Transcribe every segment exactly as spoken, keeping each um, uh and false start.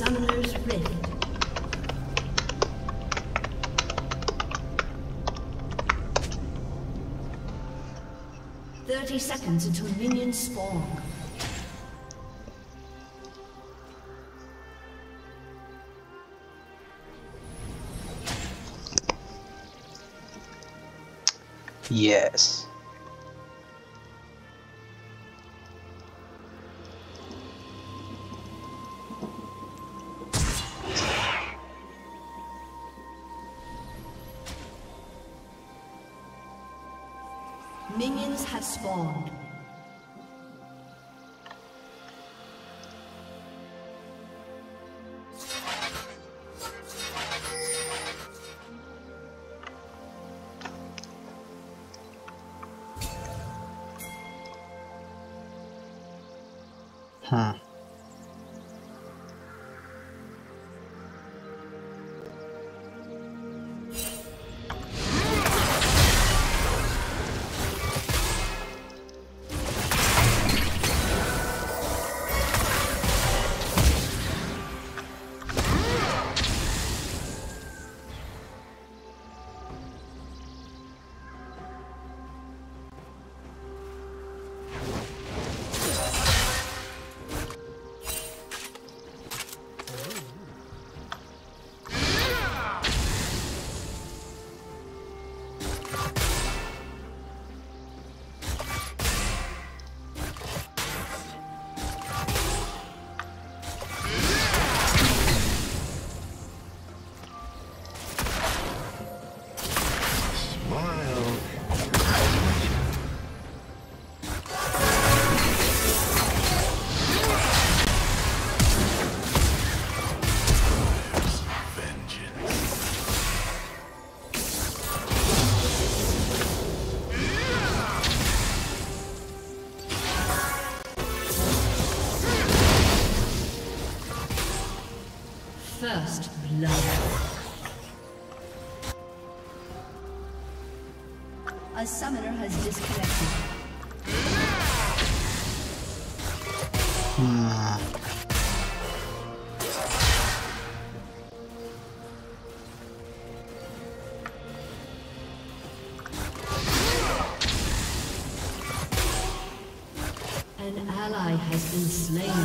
Summoner's Rift. Thirty seconds until minions spawn. Yes. Minions have spawned. Huh. First blood. A summoner has disconnected. Hmm. An ally has been slain.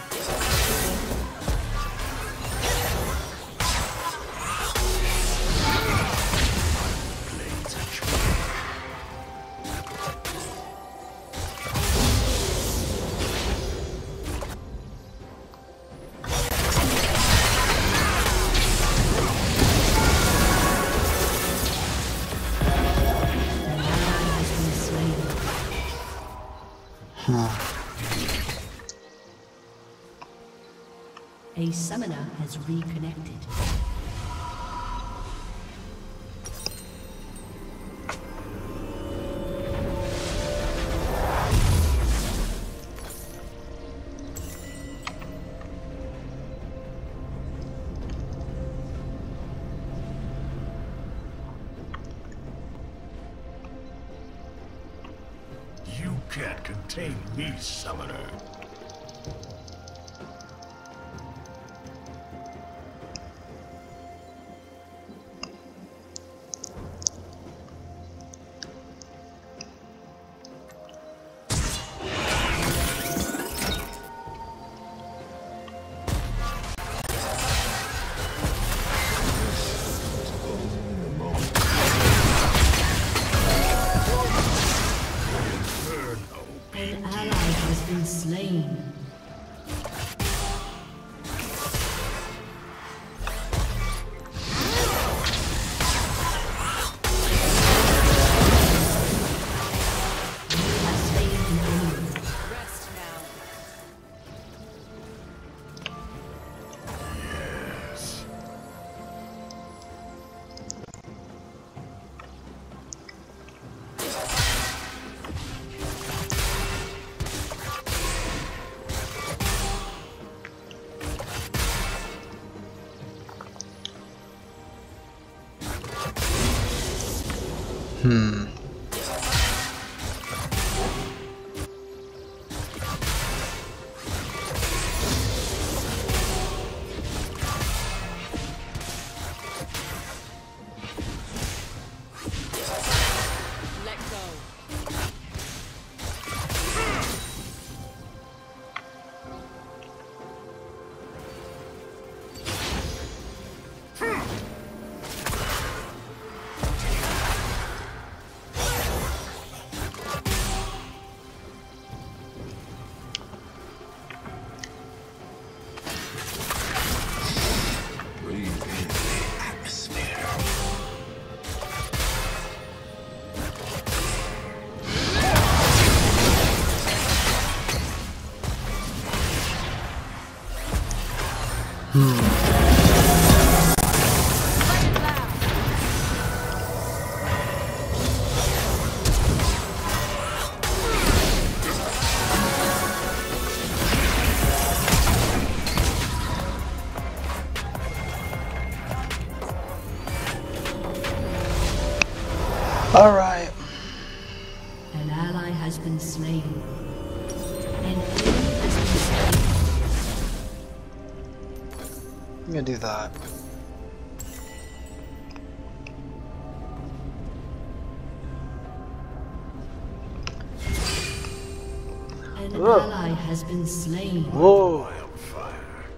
A summoner has reconnected. You can't contain me, summoner. An ally has been slain. Hmm. All right. An ally has been slain. An enemy has been slain. I'm gonna do that. An Whoa. ally has been slain. Whoa. Wildfire.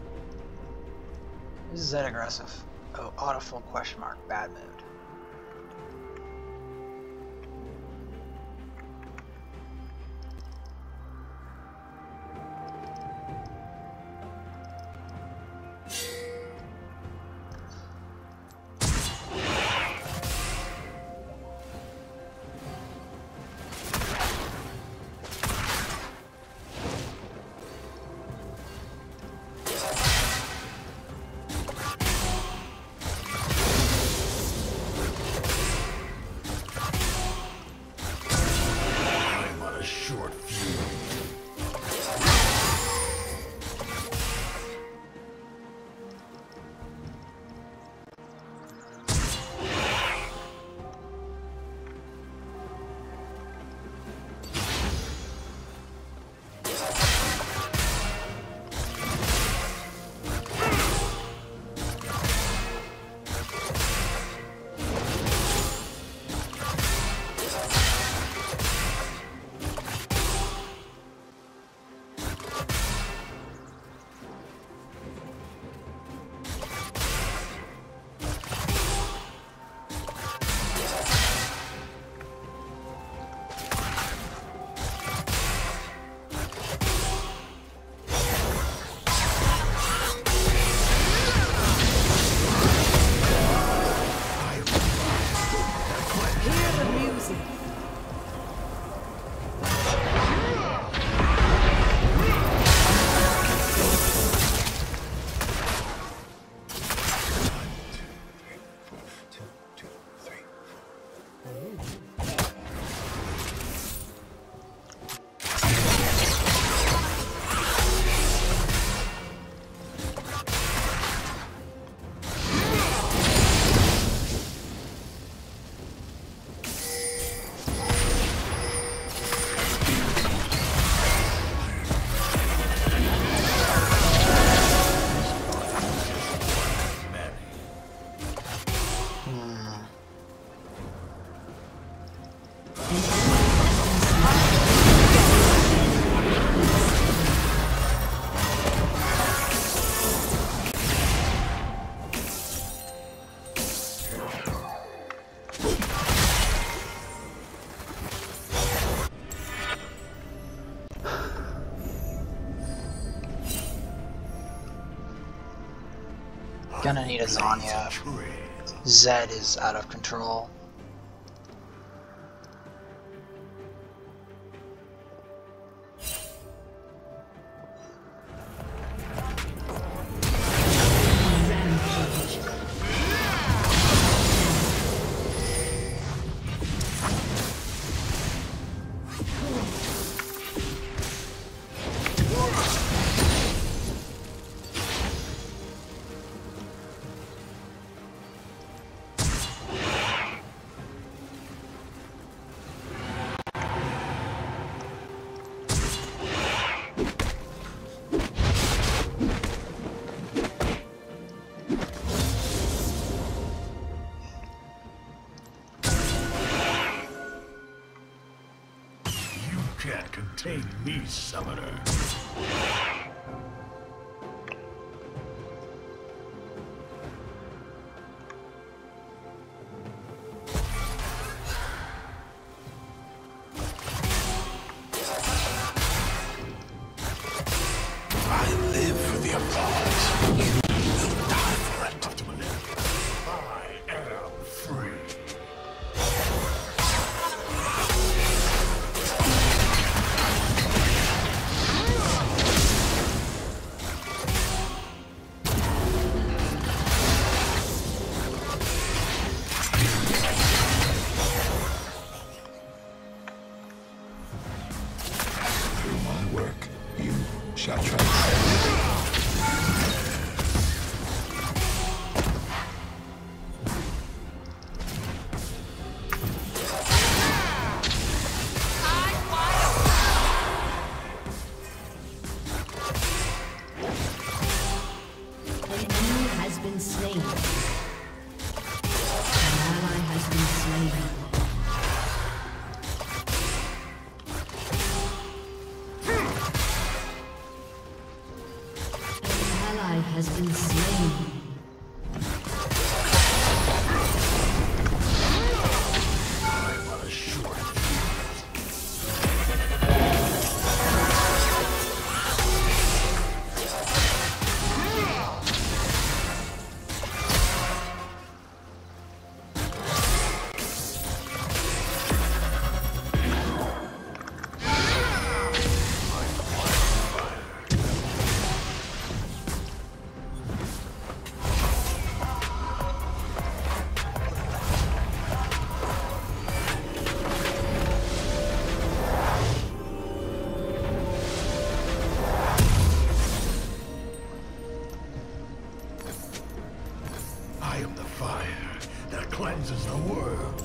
This is that aggressive. Oh, autofill question mark. Bad mood. I'm on a short fuse. Gonna need a Zanya. Zed is out of control. Can't contain me, summoner. I live for the applause. You will die for it. I am free. Shall I try? Has been slain. I'm on a short cleanses the world.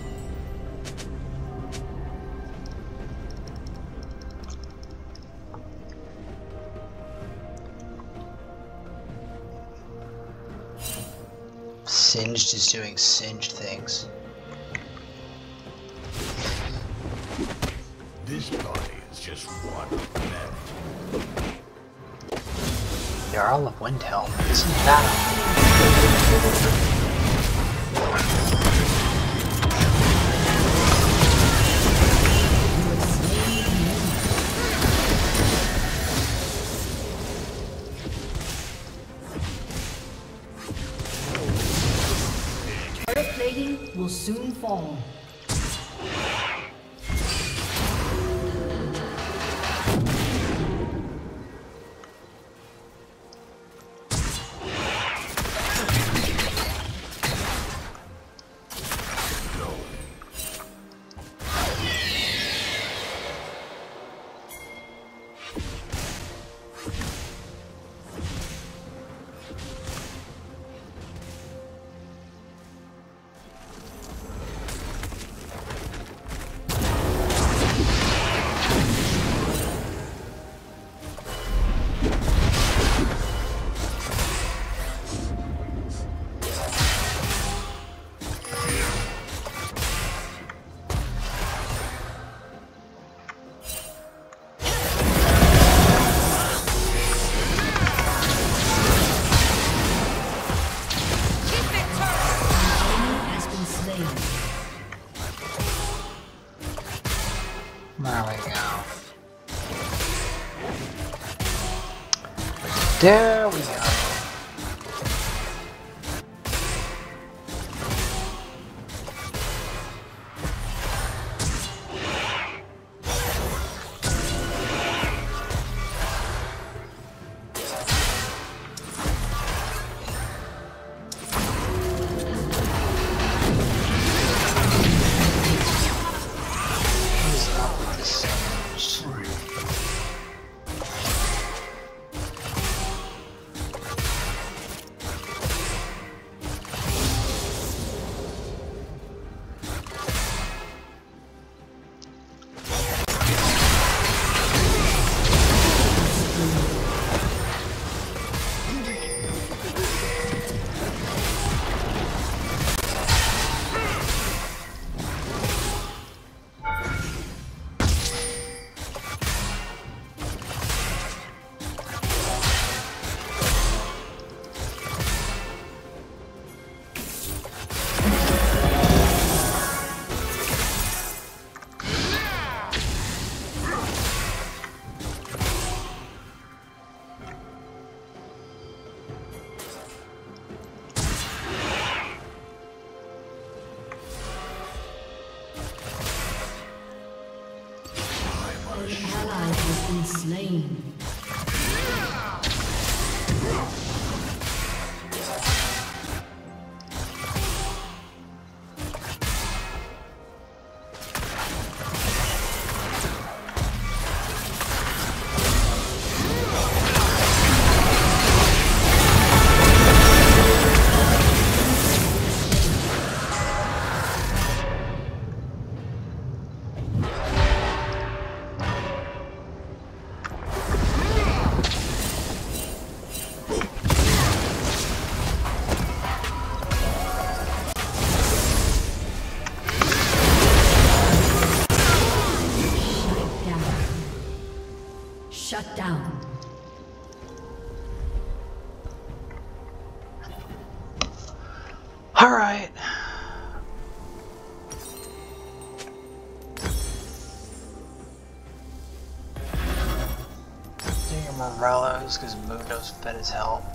Singed is doing singed things. This body is just one left. They're all of Windhelm. Isn't that? Plating will soon fall. There we go. There we go. Slain. down. All right. Do your Morellos because Mundo's fed as hell.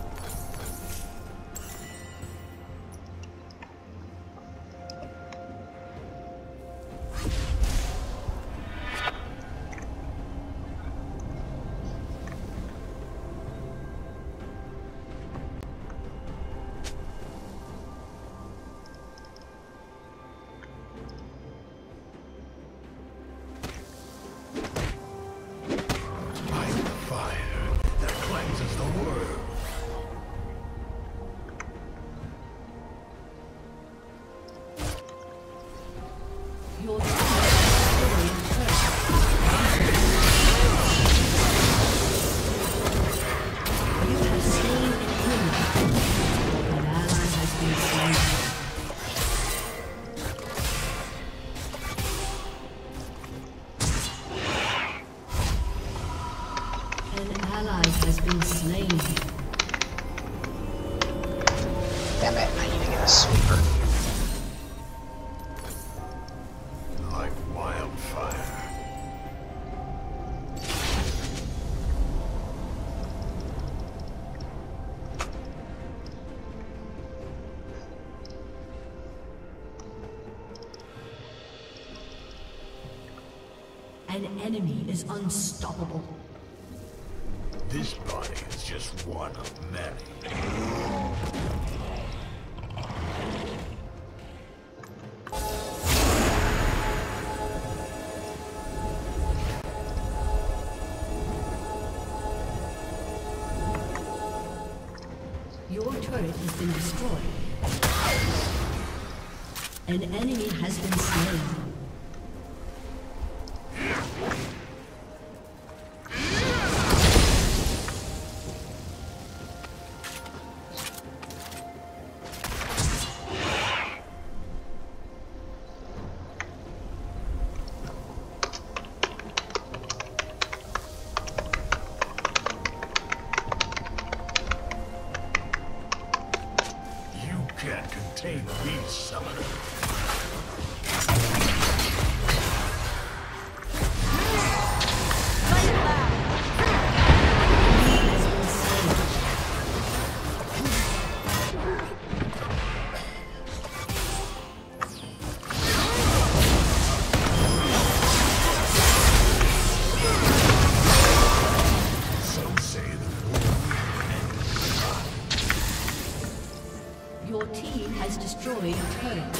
Damn it, I need to get a sweeper. Like wildfire. An enemy is unstoppable. This body is just one of many. Your turret has been destroyed. An enemy has been slain. Can't contain these summoners. Your team has destroyed a turret.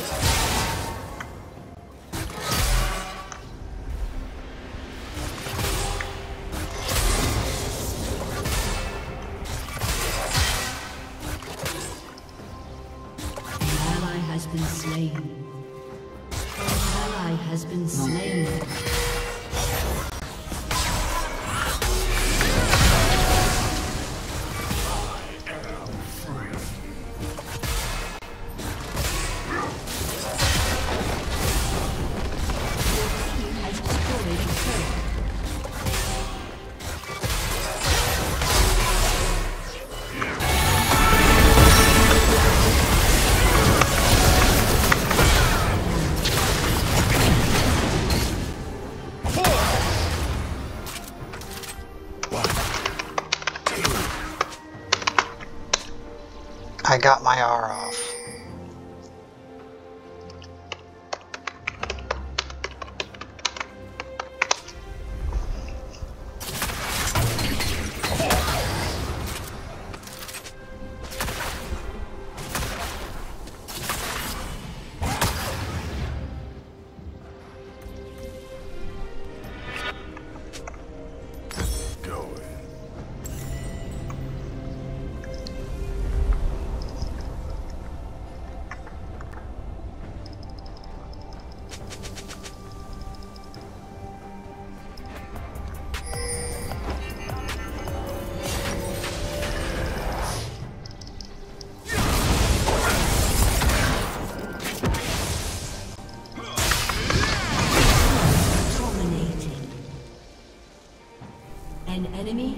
An ally has been slain. An ally has been slain. I got my R off.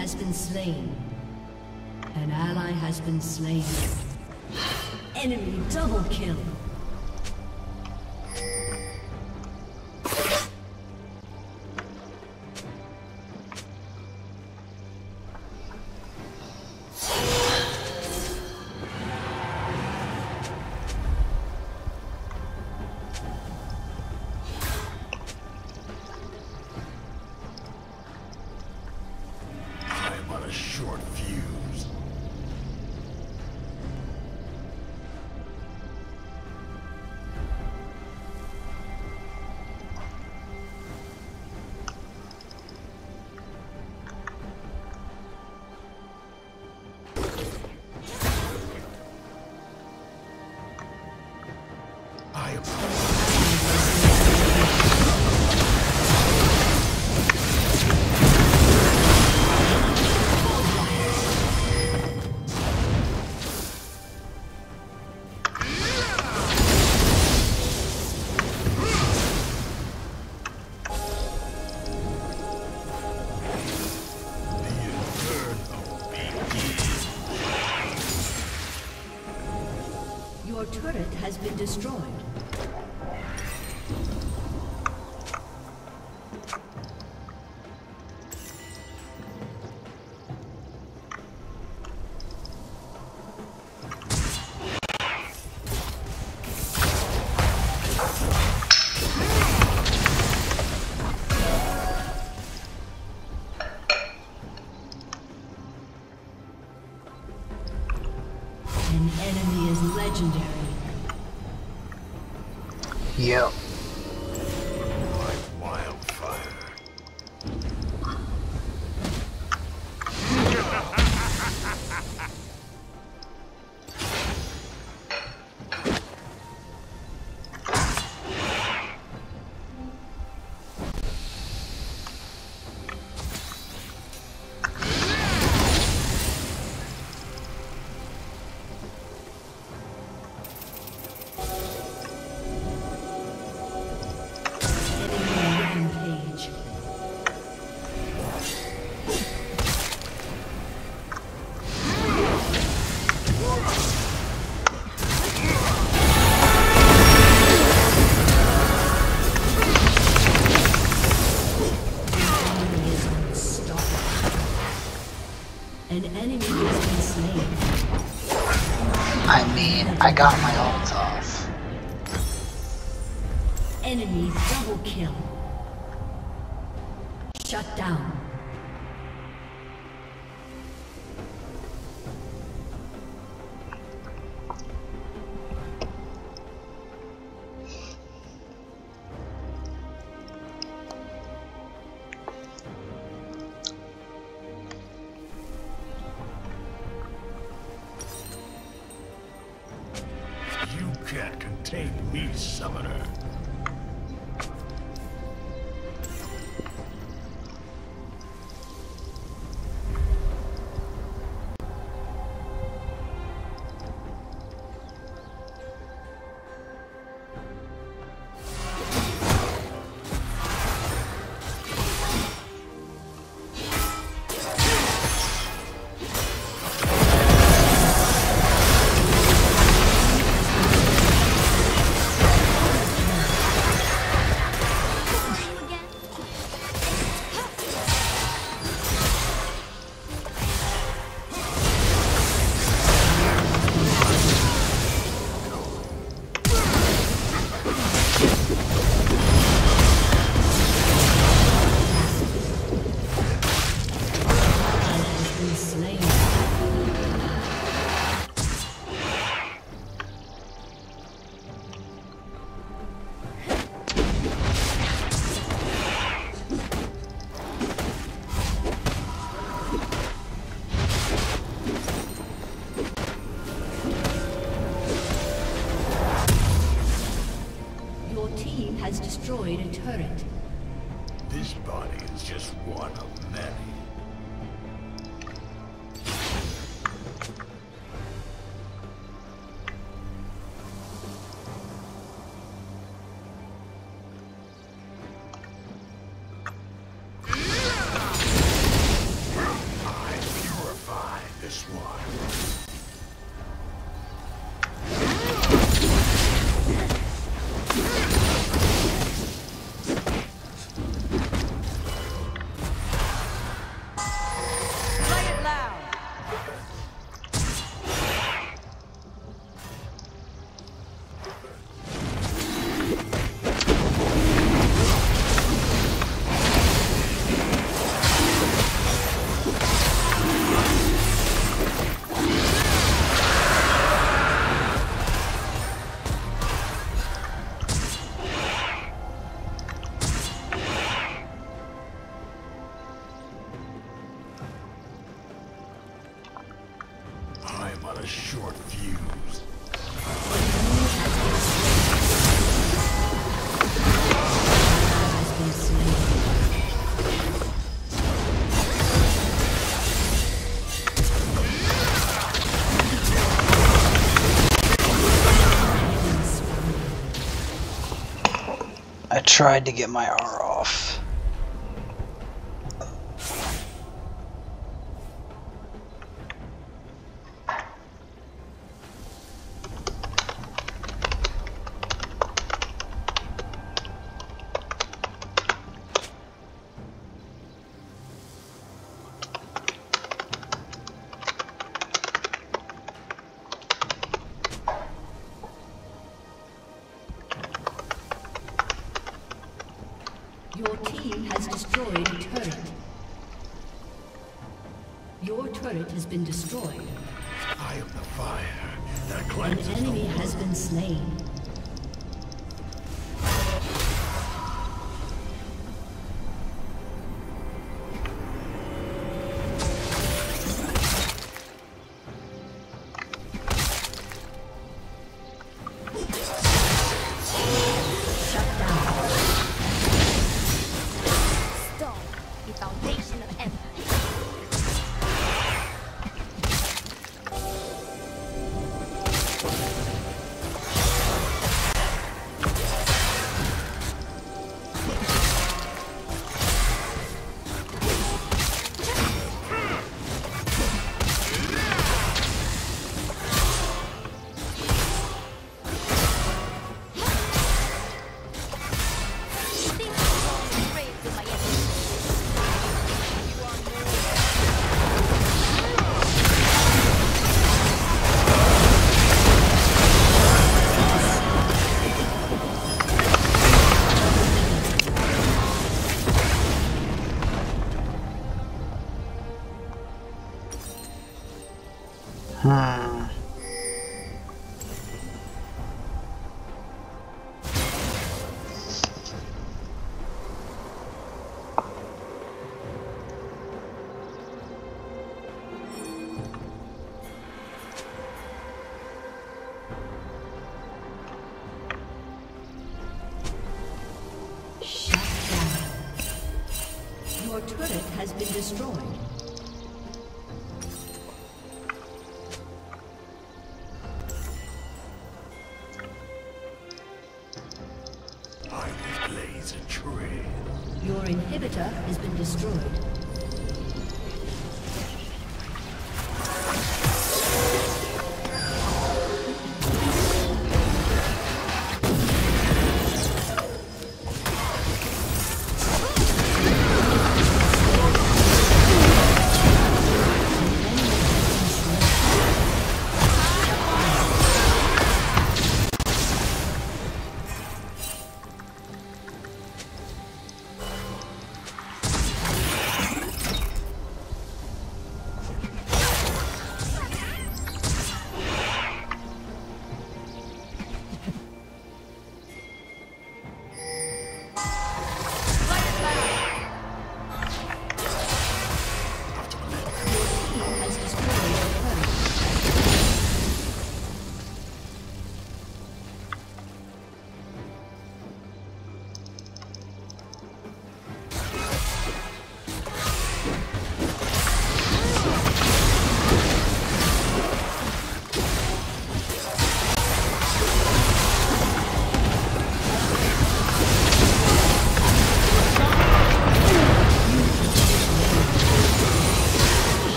has been slain. An ally has been slain. Enemy double kill. Your turret has been destroyed. An enemy is legendary. Yep. Like wildfire. An enemy has been slain. I mean, I got my ult off. Enemy double kill. Shut down. You can't contain me, summoner. Has destroyed a turret. This body is just one of many. this one. I'm on a short fuse. Has been slain. I tried to get my R off. Your team has destroyed a turret. Your turret has been destroyed. I am the fire that An cleanses the enemy world. has been slain. Foundation of empire. Hmm. Shut down. Your turret has been destroyed. I will blaze a trail. Your inhibitor has been destroyed.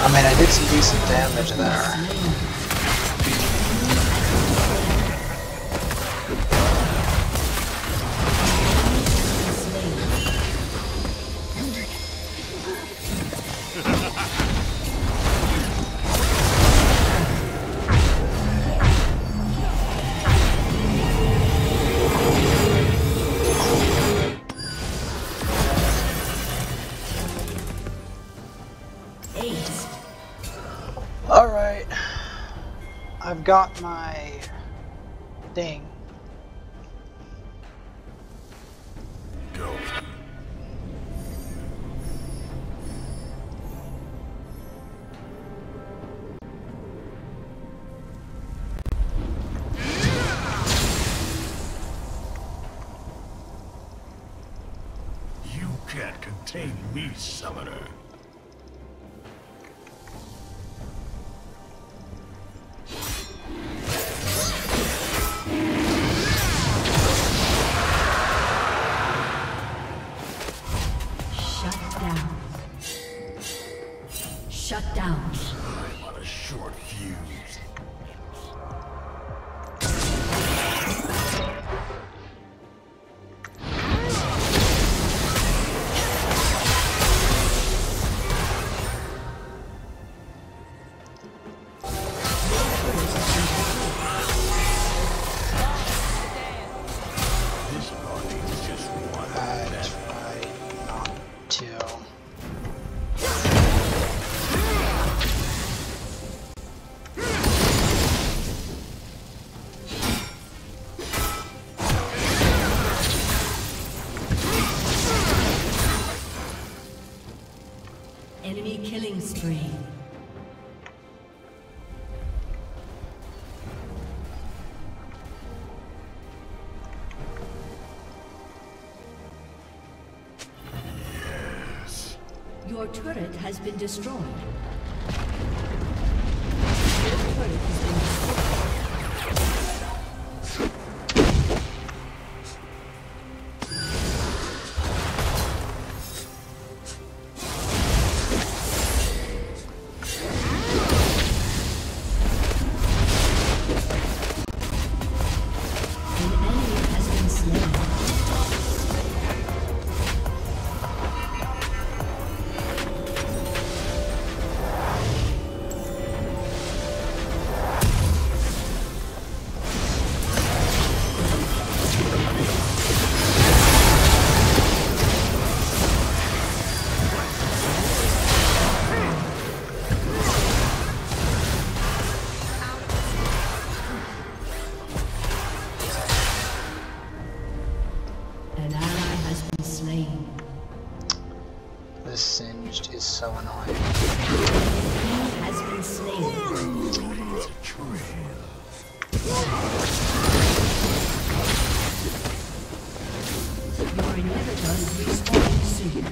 I mean, I did some decent damage there. Alright, I've got my thing. Go. You can't contain me, summoner. Shut down. I'm on a short fuse. This party is just one. I try not to. Enemy killing spree. Yes. Your turret has been destroyed. Your turret has been destroyed. This singed is so annoying. He has been slain. Your inhibitor is respawning soon.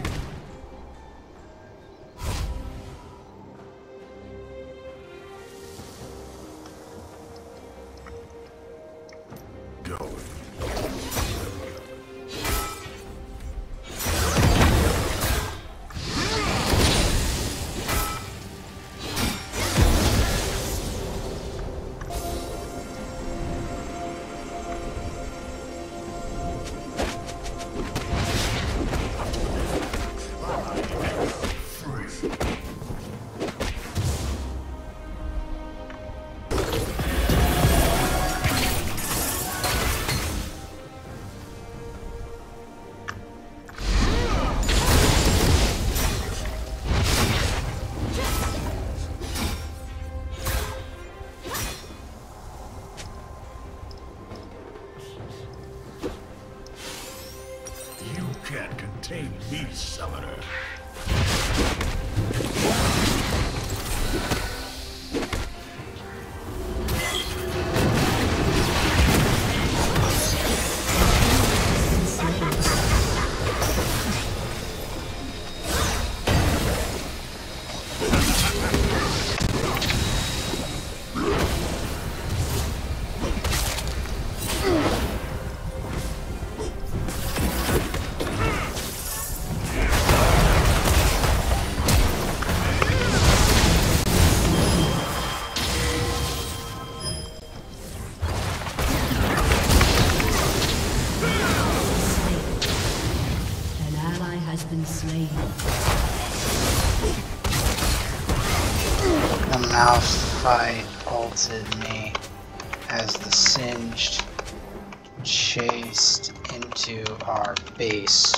Malphite ulted me as the Singed chased into our base.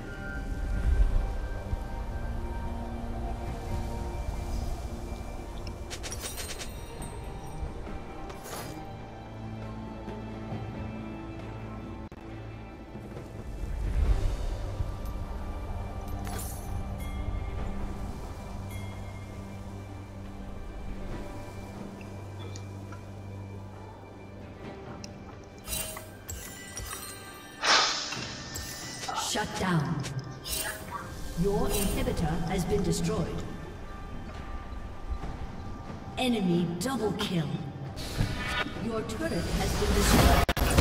Shut down. Your inhibitor has been destroyed. Enemy double kill. Your turret has been destroyed.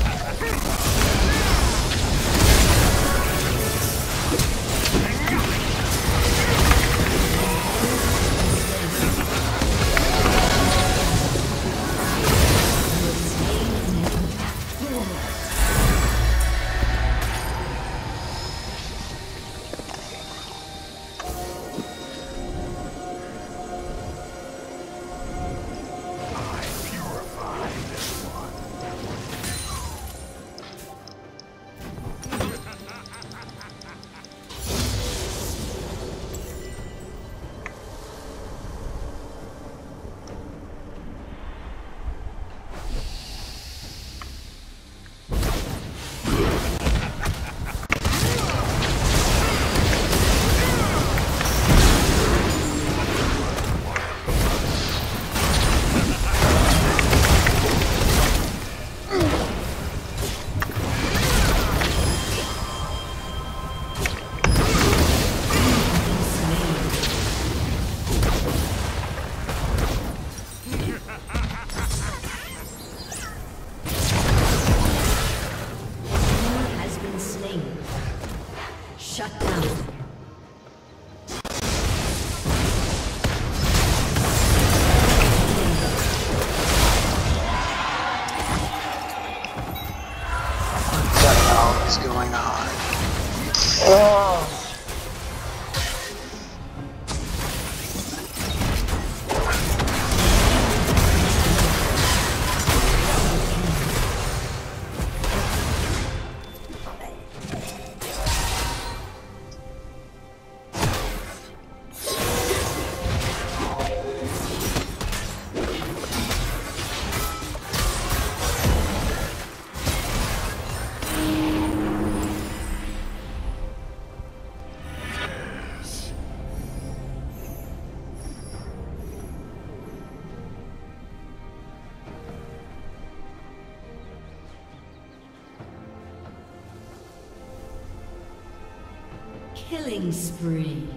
Killing spree.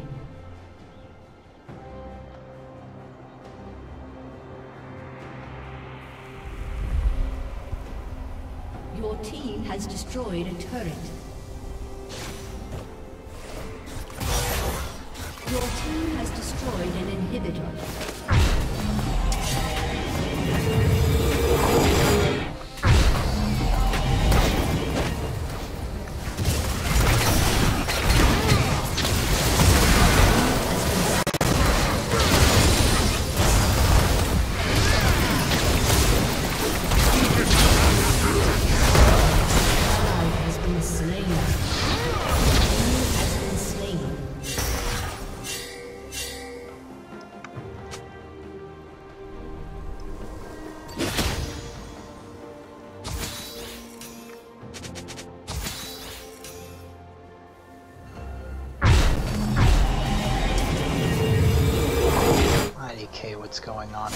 Your team has destroyed a turret. Your team has destroyed an inhibitor. What's going on?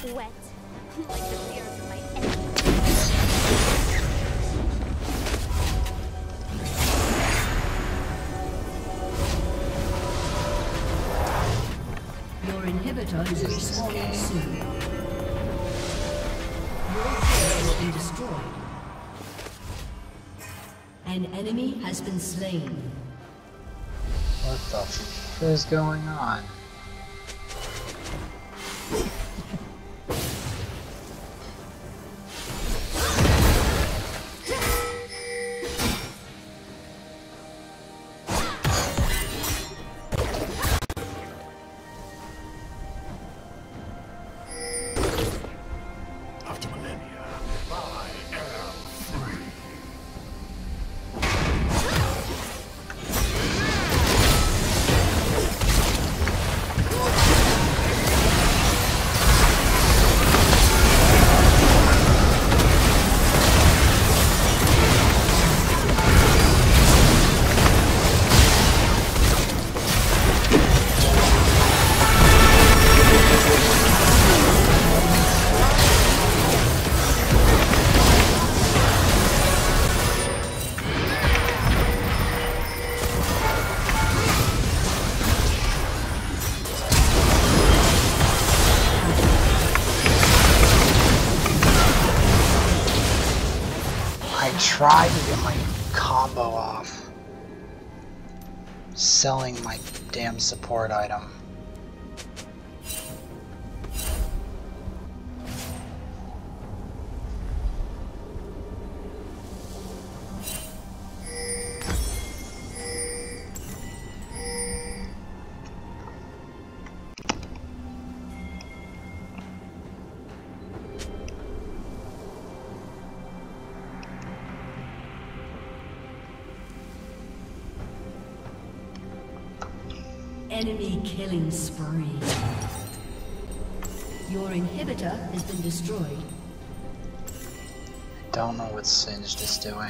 Wet, like the fears of my enemies. Your inhibitor is respawning soon. Your turret has been destroyed. An enemy has been slain. What the f is going on? After millennia, I am free. I tried to get my combo off, selling my damn support item. Enemy killing spree. Your inhibitor has been destroyed. Don't know what Singed is doing.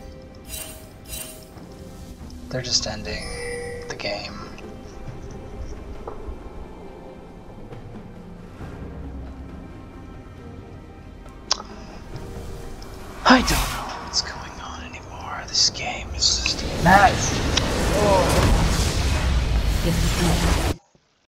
They're just ending the game. I don't know what's going on anymore. This game is just a mess. Oh. If